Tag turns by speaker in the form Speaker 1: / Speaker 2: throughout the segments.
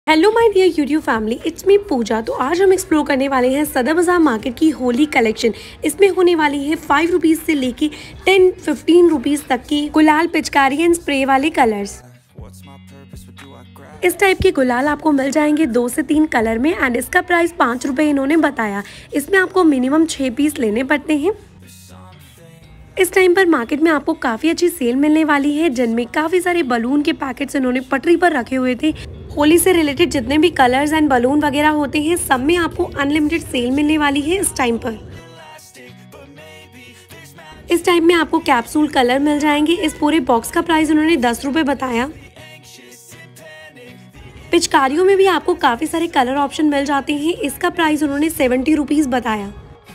Speaker 1: Hello my dear YouTube family, it's me Pooja. तो आज हम एक्सप्लोर करने वाले हैं सदर बाजार मार्केट की होली कलेक्शन। इसमें होने वाली है 5 रुपीज़ से लेके 10-15 रुपीज़ तक की गुलाल, पिचकारी एंड स्प्रे वाले कलर्स। इस टाइप के गुलाल आपको मिल जाएंगे 2 से 3 कलर में एंड इसका प्राइस 5 रुपये इन्होंने बताया। इसमें आपको मिनिमम 6 पीस लेने पड़ते हैं। इस टाइम पर मार्केट में आपको काफ़ी अच्छी सेल मिलने वाली है, जिनमें काफ़ी सारे बलून के पैकेट्स इन्होंने पटरी पर रखे हुए थे। होली से रिलेटेड जितने भी कलर्स एंड बलून वगैरह होते हैं, सब में आपको अनलिमिटेड सेल मिलने वाली है इस टाइम पर। इस टाइम में आपको कैप्सूल कलर मिल जाएंगे। इस पूरे बॉक्स का प्राइस उन्होंने 10 रुपये बताया। पिचकारियों में भी आपको काफ़ी सारे कलर ऑप्शन मिल जाते हैं। इसका प्राइस उन्होंने 70 रुपीज़ बताया।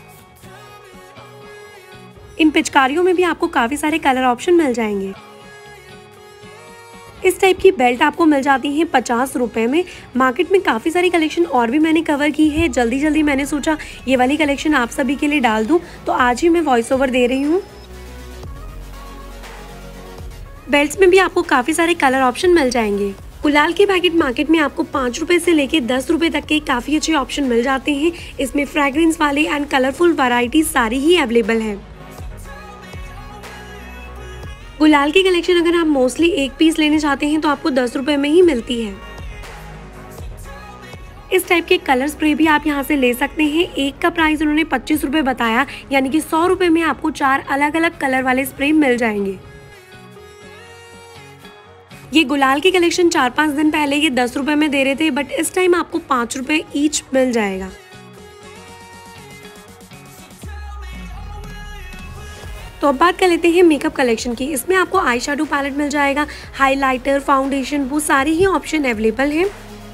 Speaker 1: इन पिचकारियों में भी आपको काफ़ी सारे कलर ऑप्शन मिल जाएंगे। इस टाइप की बेल्ट आपको मिल जाती है 50 रुपये में। मार्केट में काफ़ी सारी कलेक्शन और भी मैंने कवर की है। जल्दी मैंने सोचा ये वाली कलेक्शन आप सभी के लिए डाल दूं, तो आज ही मैं वॉइस ओवर दे रही हूँ। बेल्ट्स में भी आपको काफ़ी सारे कलर ऑप्शन मिल जाएंगे। गुलाल के पैकेट मार्केट में आपको 5 रुपये से लेके 10 रुपये तक के काफ़ी अच्छे ऑप्शन मिल जाते हैं। इसमें फ्रेग्रेंस वाले एंड कलरफुल वैरायटी सारी ही अवेलेबल है। गुलाल की कलेक्शन अगर आप मोस्टली 1 पीस लेने चाहते हैं तो आपको 10 रुपये में ही मिलती है। इस टाइप के कलर स्प्रे भी आप यहां से ले सकते हैं। एक का प्राइस उन्होंने 25 रुपये बताया, यानी कि 100 रुपये में आपको 4 अलग अलग कलर वाले स्प्रे मिल जाएंगे। ये गुलाल की कलेक्शन 4-5 दिन पहले ये 10 रुपये में दे रहे थे, बट इस टाइम आपको 5 रुपये ईच मिल जाएगा। तो अब बात कर लेते हैं मेकअप कलेक्शन की। इसमें आपको आई शेडो पैलेट मिल जाएगा, हाइलाइटर, फाउंडेशन, वो सारे ही ऑप्शन अवेलेबल हैं।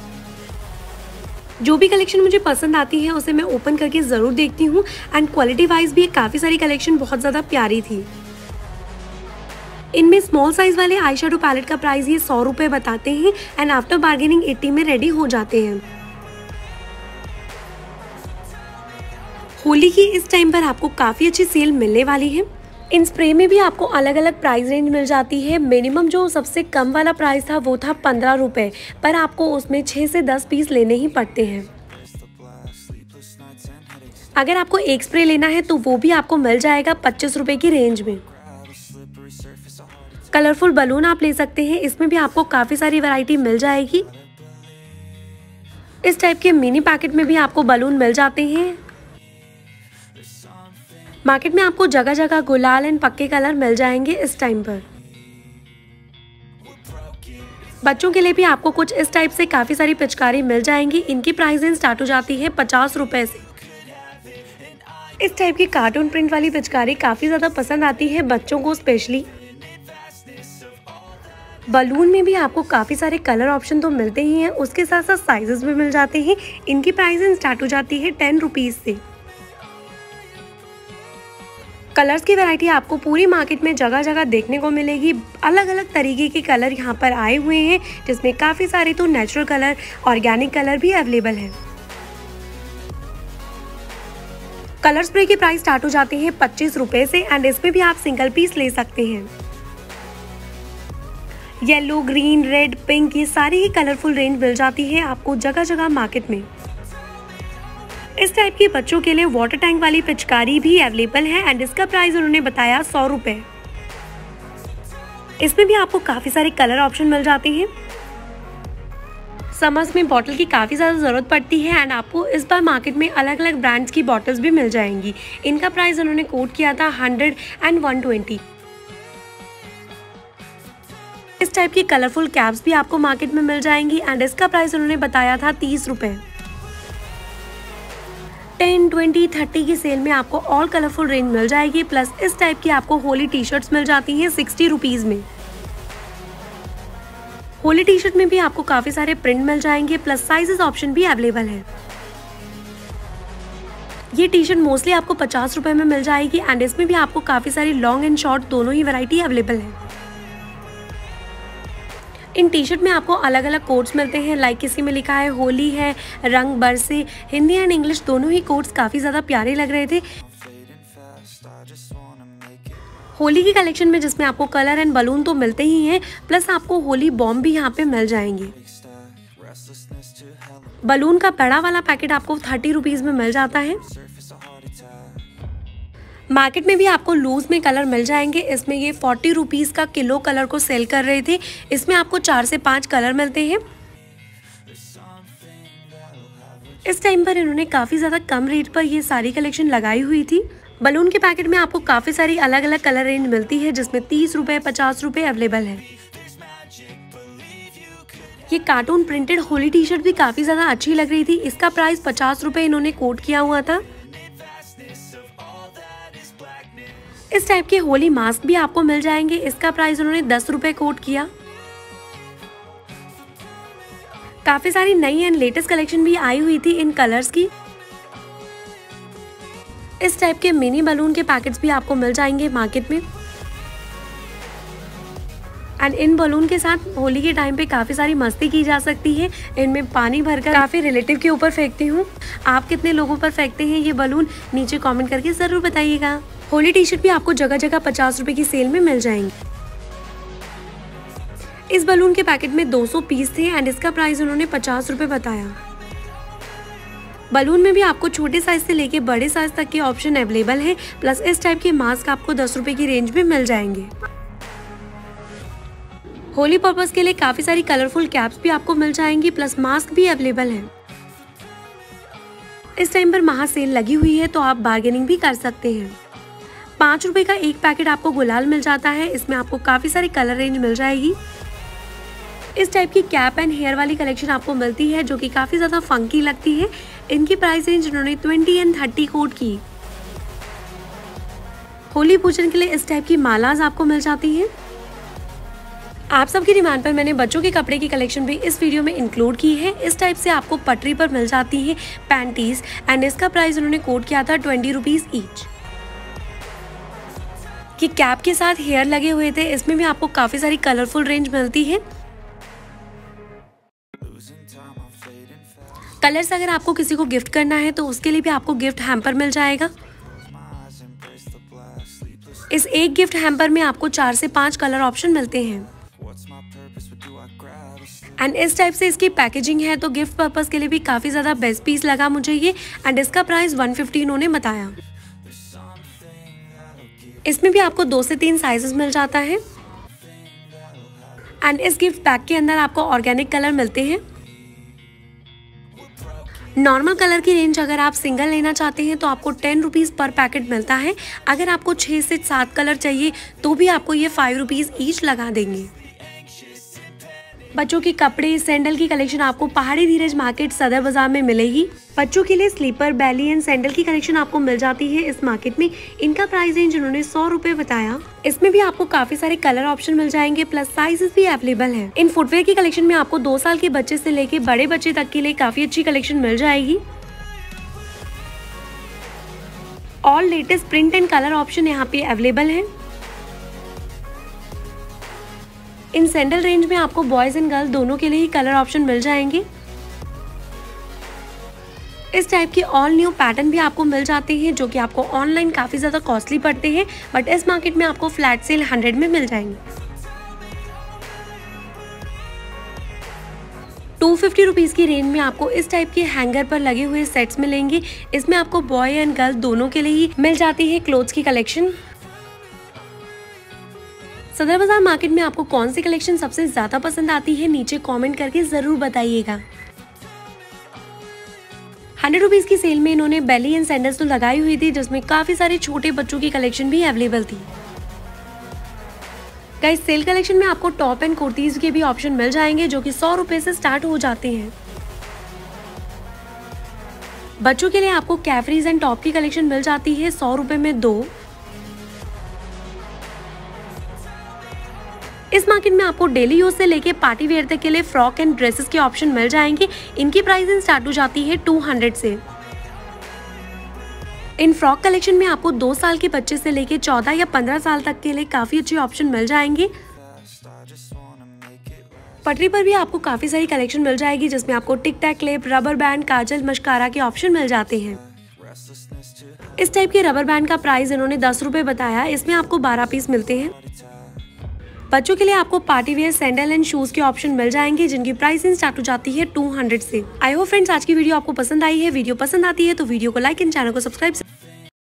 Speaker 1: जो भी कलेक्शन मुझे पसंद आती है उसे मैं ओपन करके ज़रूर देखती हूँ एंड क्वालिटी वाइज भी काफ़ी सारी कलेक्शन बहुत ज़्यादा प्यारी थी। इनमें स्मॉल साइज वाले आई शेडो पैलेट का प्राइस ये 100 रुपये बताते हैं एंड आफ्टर बार्गेनिंग 80 में रेडी हो जाते हैं। होली की इस टाइम पर आपको काफ़ी अच्छी सेल मिलने वाली है। इन स्प्रे में भी आपको अलग अलग प्राइस रेंज मिल जाती है। मिनिमम जो सबसे कम वाला प्राइस था वो था 15 रुपये, पर आपको उसमें 6 से 10 पीस लेने ही पड़ते हैं। अगर आपको एक स्प्रे लेना है तो वो भी आपको मिल जाएगा 25 रुपये की रेंज में। कलरफुल बलून आप ले सकते हैं, इसमें भी आपको काफ़ी सारी वैरायटी मिल जाएगी। इस टाइप के मिनी पैकेट में भी आपको बलून मिल जाते हैं। मार्केट में आपको जगह जगह गुलाल एंड पक्के कलर मिल जाएंगे इस टाइम पर। बच्चों के लिए भी आपको कुछ इस टाइप से काफ़ी सारी पिचकारी मिल जाएंगी। इनकी प्राइस रेंज स्टार्ट हो जाती है 50 रुपये से। इस टाइप की कार्टून प्रिंट वाली पिचकारी काफ़ी ज़्यादा पसंद आती है बच्चों को स्पेशली। बलून में भी आपको काफ़ी सारे कलर ऑप्शन तो मिलते ही हैं, उसके साथ साथ साइजेस भी मिल जाते हैं। इनकी प्राइस रेंज स्टार्ट हो जाती है 10 रुपीज़ से। कलर्स की वैरायटी आपको पूरी मार्केट में जगह जगह देखने को मिलेगी। अलग अलग तरीके के कलर यहाँ पर आए हुए हैं, जिसमें काफ़ी सारे तो नेचुरल कलर, ऑर्गेनिक कलर भी अवेलेबल है। कलर स्प्रे की प्राइस स्टार्ट हो जाती है 25 रुपये से एंड इसमें भी आप सिंगल पीस ले सकते हैं। येलो, ग्रीन, रेड, पिंक, ये सारी ही कलरफुल रेंज मिल जाती है आपको जगह जगह मार्केट में। इस टाइप की बच्चों के लिए वाटर टैंक वाली पिचकारी भी अवेलेबल है एंड इसका प्राइस उन्होंने बताया 100 रुपये। इसमें भी आपको काफ़ी सारे कलर ऑप्शन मिल जाते हैं। समर्स में बॉटल की काफ़ी ज़्यादा ज़रूरत पड़ती है एंड आपको इस बार मार्केट में अलग अलग ब्रांड्स की बॉटल्स भी मिल जाएंगी। इनका प्राइस उन्होंने कोट किया था 100 एंड 120। इस टाइप की कलरफुल कैप्स भी आपको मार्केट में मिल जाएंगी एंड इसका प्राइस उन्होंने बताया था 30 रुपये। 10, 20, 30 की सेल में आपको ऑल कलरफुल रेंज मिल जाएगी। प्लस इस टाइप की आपको होली टी शर्ट्स मिल जाती हैं 60 रुपीज़ में। होली टी शर्ट में भी आपको काफ़ी सारे प्रिंट मिल जाएंगे, प्लस साइजेस ऑप्शन भी अवेलेबल है। ये टी शर्ट मोस्टली आपको 50 रुपये में मिल जाएगी एंड इसमें भी आपको काफ़ी सारी लॉन्ग एंड शॉर्ट दोनों ही वैरायटी अवेलेबल है। इन टी शर्ट में आपको अलग अलग कोड्स मिलते हैं, लाइक किसी में लिखा है होली है, रंग बरसे। हिंदी एंड इंग्लिश दोनों ही कोड्स काफ़ी ज़्यादा प्यारे लग रहे थे। होली की कलेक्शन में जिसमें आपको कलर एंड बलून तो मिलते ही हैं, प्लस आपको होली बॉम्ब भी यहाँ पे मिल जाएंगी। बलून का बड़ा वाला पैकेट आपको 30 रुपीज़ में मिल जाता है। मार्केट में भी आपको लूज में कलर मिल जाएंगे। इसमें ये 40 रुपीज़ का किलो कलर को सेल कर रहे थे। इसमें आपको 4 से 5 कलर मिलते हैं। इस टाइम पर इन्होंने काफ़ी ज़्यादा कम रेट पर ये सारी कलेक्शन लगाई हुई थी। बलून के पैकेट में आपको काफ़ी सारी अलग अलग कलर रेंज मिलती है, जिसमें 30 रुपये 50 रुपये अवेलेबल है। ये cartoon printed Holi T shirt भी काफ़ी ज़्यादा अच्छी लग रही थी। इसका प्राइस 50 रुपये इन्होंने कोट किया हुआ था। इस टाइप के होली मास्क भी आपको मिल जाएंगे। इसका प्राइस उन्होंने 10 रुपये कोट किया। काफ़ी सारी नई एंड लेटेस्ट कलेक्शन भी आई हुई थी इन कलर्स की। इस टाइप के मिनी बलून के पैकेट्स भी आपको मिल जाएंगे मार्केट में। एंड इन बलून के साथ होली के टाइम पे काफ़ी सारी मस्ती की जा सकती है। इनमें पानी भरकर काफ़ी रिलेटिव के ऊपर फेंकती हूँ। आप कितने लोगों पर फेंकते हैं ये बलून, नीचे कमेंट करके ज़रूर बताइएगा। होली टी शर्ट भी आपको जगह जगह 50 रुपये की सेल में मिल जाएंगे। इस बलून के पैकेट में 200 पीस थे एंड इसका प्राइस उन्होंने 50 रुपये बताया। बलून में भी आपको छोटे साइज से लेके बड़े साइज तक के ऑप्शन अवेलेबल है। प्लस इस टाइप के मास्क आपको 10 रुपये की रेंज में मिल जाएंगे। होली पर्पस के लिए काफ़ी सारी कलरफुल कैप्स भी आपको मिल जाएंगी, प्लस मास्क भी अवेलेबल है। इस टाइम पर महा सेल लगी हुई है तो आप बार्गेनिंग भी कर सकते हैं। 5 रुपये का एक पैकेट आपको गुलाल मिल जाता है। इसमें आपको काफ़ी सारी कलर रेंज मिल जाएगी। इस टाइप की कैप एंड हेयर वाली कलेक्शन आपको मिलती है जो कि काफ़ी ज़्यादा फंकी लगती है। इनकी प्राइस रेंज उन्होंने 20 एंड 30 कोट की। होली पूजन के लिए इस टाइप की मालाज आपको मिल जाती हैं। आप सबकी डिमांड पर मैंने बच्चों के कपड़े की कलेक्शन भी इस वीडियो में इंक्लूड की है। इस टाइप से आपको पटरी पर मिल जाती है पैंटीज एंड इसका प्राइस उन्होंने कोट किया था 20 रुपीज़ ईच। कि कैप के साथ हेयर लगे हुए थे, इसमें भी आपको काफ़ी सारी कलरफुल रेंज मिलती है। कलर्स अगर आपको किसी को गिफ्ट करना है तो उसके लिए भी आपको गिफ्ट हैम्पर मिल जाएगा। इस एक गिफ्ट हैम्पर में आपको 4 से 5 कलर ऑप्शन मिलते हैं। एंड इस टाइप से इसकी पैकेजिंग है तो गिफ्ट पर्पस के लिए भी काफ़ी ज़्यादा बेस्ट पीस लगा मुझे ये। एंड इसका प्राइस 150 इन्होंने बताया। इसमें भी आपको 2 से 3 साइजेस मिल जाता है। एंड इस गिफ्ट पैक के अंदर आपको ऑर्गेनिक कलर मिलते हैं। नॉर्मल कलर की रेंज अगर आप सिंगल लेना चाहते हैं तो आपको 10 रुपीज़ पर पैकेट मिलता है। अगर आपको 6 से 7 कलर चाहिए तो भी आपको ये 5 रुपीज़ ईच लगा देंगे। बच्चों के कपड़े सैंडल की कलेक्शन आपको पहाड़ी धीरज मार्केट सदर बाजार में मिलेगी। बच्चों के लिए स्लीपर बैली एंड सैंडल की कलेक्शन आपको मिल जाती है इस मार्केट में। इनका प्राइस रेंज उन्होंने 100 रुपये बताया। इसमें भी आपको काफी सारे कलर ऑप्शन मिल जाएंगे, प्लस साइजेस भी अवेलेबल है। इन फुटवेयर की कलेक्शन में आपको 2 साल के बच्चे से लेके बड़े बच्चे तक के लिए काफी अच्छी कलेक्शन मिल जाएगी। All latest print and colour option यहाँ पे अवेलेबल है। इन सैंडल रेंज में आपको बॉयज एंड गर्ल दोनों के लिए ही कलर ऑप्शन मिल जाएंगे। इस टाइप के ऑल न्यू पैटर्न भी आपको मिल जाते हैं जो कि आपको ऑनलाइन काफ़ी ज़्यादा कॉस्टली पड़ते हैं, बट इस मार्केट में आपको फ्लैट सेल 100 में मिल जाएंगे। 250 रुपीज़ की रेंज में आपको इस टाइप के हैंगर पर लगे हुए सेट्स मिलेंगे। इसमें आपको बॉय एंड गर्ल दोनों के लिए ही मिल जाती है क्लोथ्स की कलेक्शन। सदर बाजार मार्केट में आपको कौन सी कलेक्शन सबसे ज़्यादा पसंद आती है, नीचे कमेंट करके ज़रूर बताइएगा। 100 रुपीज़ की सेल में इन्होंने बेली एंड सैंडल्स तो लगाई हुई थी, जिसमें काफ़ी सारे छोटे बच्चों की कलेक्शन भी अवेलेबल थी। गाइस, सेल कलेक्शन में आपको टॉप एंड कुर्तीज़ के भी ऑप्शन मिल जाएंगे जो कि 100 रुपये से स्टार्ट हो जाते हैं। बच्चों के लिए आपको कैफरीज एंड टॉप की कलेक्शन मिल जाती है 100 रुपये में 2। इस मार्केट में आपको डेली यूज से लेके पार्टी वेयर तक के लिए फ्रॉक एंड ड्रेसेस के ऑप्शन मिल जाएंगे। इनकी प्राइसिंग स्टार्ट हो जाती है 200 से। इन फ्रॉक कलेक्शन में आपको 2 साल के बच्चे से लेके 14 या 15 साल तक के लिए काफी अच्छे ऑप्शन मिल जाएंगे। पटरी पर भी आपको काफी सारी कलेक्शन मिल जाएगी, जिसमें आपको tic tac clip, rubber band, kajal, mascara के ऑप्शन मिल जाते हैं। इस टाइप के रबर बैंड का प्राइस इन्होंने 10 रुपये बताया। इसमें आपको 12 पीस मिलते हैं। बच्चों के लिए आपको party wear sandal and shoes के ऑप्शन मिल जाएंगे जिनकी प्राइसिंग स्टार्ट हो जाती है 200 से। आई होप फ्रेंड्स आज की वीडियो आपको पसंद आई है। वीडियो पसंद आती है तो वीडियो को लाइक एंड चैनल को सब्सक्राइब